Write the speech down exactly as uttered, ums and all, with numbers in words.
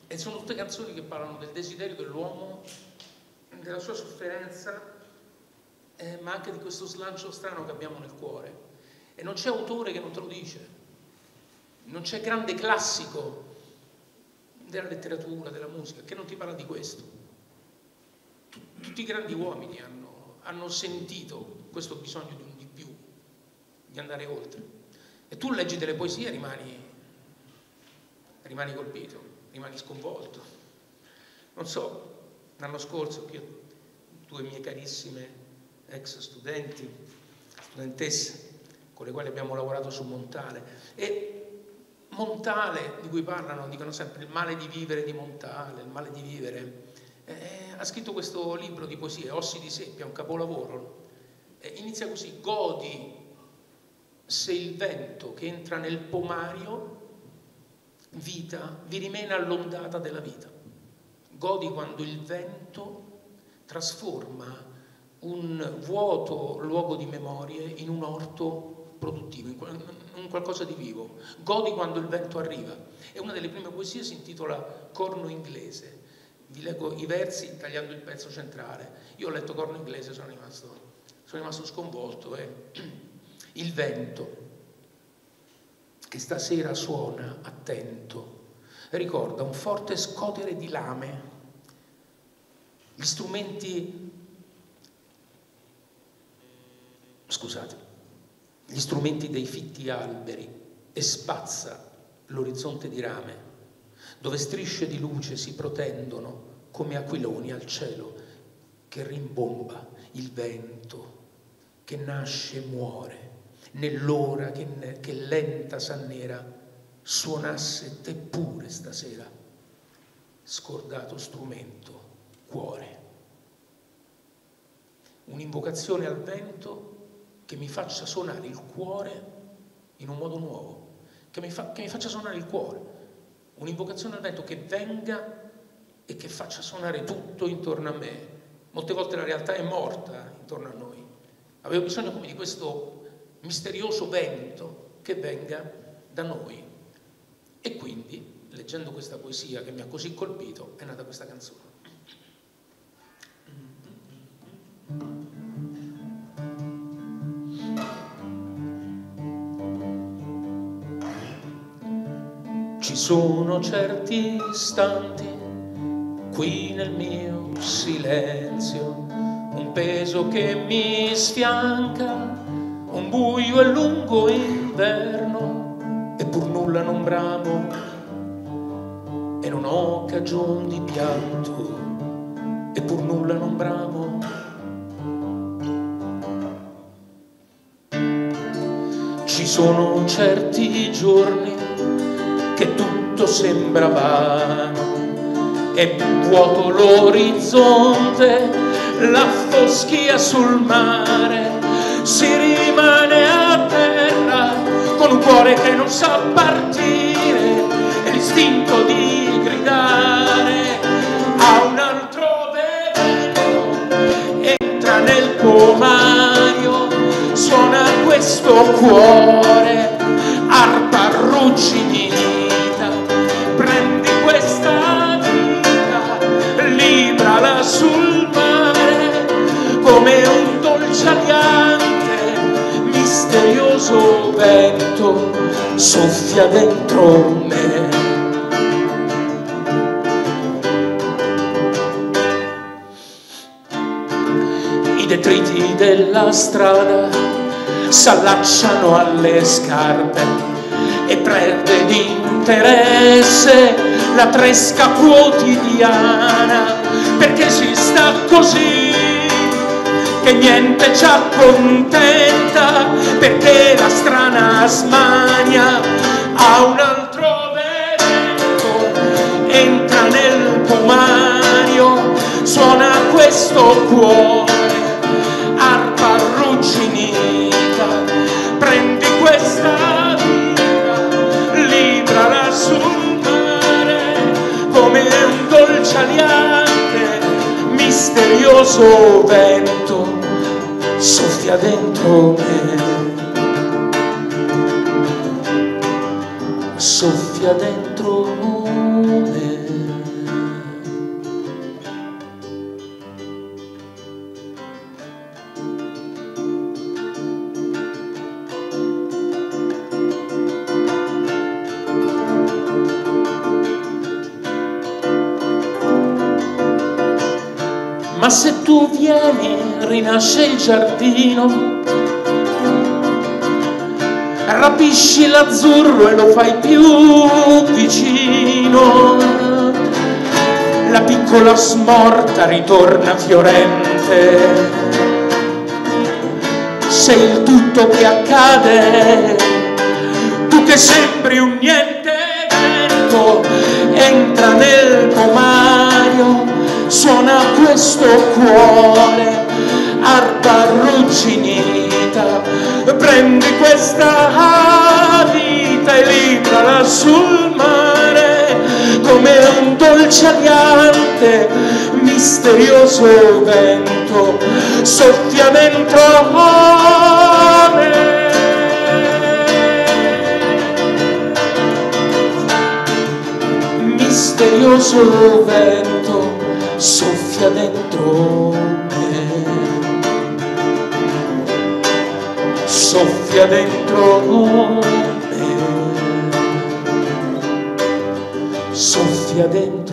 E sono tutte canzoni che parlano del desiderio dell'uomo, della sua sofferenza, eh, ma anche di questo slancio strano che abbiamo nel cuore. E non c'è autore che non te lo dice, non c'è grande classico della letteratura, della musica, che non ti parla di questo. Tutti i grandi uomini hanno, hanno sentito questo bisogno di un di più, di andare oltre. E tu leggi delle poesie e rimani, rimani colpito, rimani sconvolto. Non so, l'anno scorso io, due mie carissime ex studenti, studentesse, con le quali abbiamo lavorato su Montale, e Montale, di cui parlano, dicono sempre il male di vivere di Montale, il male di vivere, eh, ha scritto questo libro di poesie, Ossi di seppia, un capolavoro, eh, inizia così: godi se il vento che entra nel pomario, vita, vi rimena all'ondata della vita. Godi quando il vento trasforma un vuoto luogo di memorie in un orto produttivo, in qualcosa di vivo. Godi quando il vento arriva. E una delle prime poesie si intitola Corno inglese. Vi leggo i versi tagliando il pezzo centrale. Io ho letto Corno inglese, sono rimasto, sono rimasto sconvolto. Eh. Il vento che stasera suona attento ricorda un forte scotere di lame, gli strumenti, scusate, gli strumenti dei fitti alberi, e spazza l'orizzonte di rame, dove strisce di luce si protendono come aquiloni al cielo, che rimbomba il vento, che nasce e muore, nell'ora che, che lenta s'annera, suonasse te pure stasera, scordato strumento, cuore. Un'invocazione al vento che mi faccia suonare il cuore in un modo nuovo, che mi, fa, che mi faccia suonare il cuore, un'invocazione al vento che venga e che faccia suonare tutto intorno a me. Molte volte la realtà è morta intorno a noi. Avevo bisogno come di questo misterioso vento che venga da noi. E quindi, leggendo questa poesia che mi ha così colpito, è nata questa canzone. Ci sono certi istanti qui nel mio silenzio, un peso che mi sfianca, un buio e lungo inverno, e pur nulla non bramo e non ho cagion di pianto, e pur nulla non bramo. Ci sono certi giorni che tutto sembra vano, è vuoto l'orizzonte, la foschia sul mare, si rimane a terra con un cuore che non sa partire e l'istinto di gridare a un altro veleno. Entra nel pomario, suona questo cuore, arpa arrugginita, prendi questa vita, librala sul mare come un dolce aliante, misterioso vento soffia dentro me. I detriti della strada s'allacciano alle scarpe e perde di interesse la tresca quotidiana, perché si sta così che niente ci accontenta, perché la strana smania ha un altro vento. Entra nel pomario, suona questo cuore, arpa arrugginita, prendi questa vita, librala sul mare come un dolce aliante, misterioso vento soffia dentro me, soffia dentro me. ma se tu vieni rinasce il giardino, rapisci l'azzurro e lo fai più vicino, la piccola smorta ritorna fiorente, sei il tutto che accade, tu che sembri un niente, vento entra nel pomaio, suona questo cuore, arpa arrugginita, prendi questa vita e librala sul mare, come un dolce aliante, misterioso vento, soffia dentro me. Misterioso vento, soffia dentro me, soffia dentro me, soffia dentro